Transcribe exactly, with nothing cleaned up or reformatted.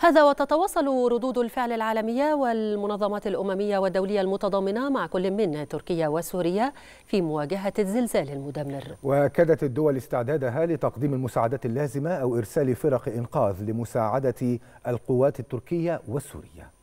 هذا وتتواصل ردود الفعل العالمية والمنظمات الأممية والدولية المتضامنة مع كل من تركيا وسوريا في مواجهة الزلزال المدمر. وكادت الدول استعدادها لتقديم المساعدات اللازمة أو إرسال فرق إنقاذ لمساعدة القوات التركية والسورية.